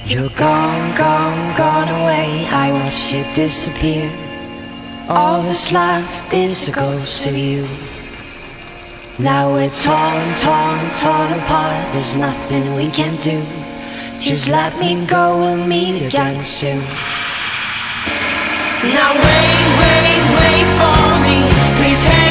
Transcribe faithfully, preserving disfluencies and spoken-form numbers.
You're gone, gone, gone away. I watched you disappear. All that's left is a ghost of you. Now we're torn, torn, torn apart. There's nothing we can do. Just let me go, we'll meet again soon. Now wait, wait, wait for me. Please.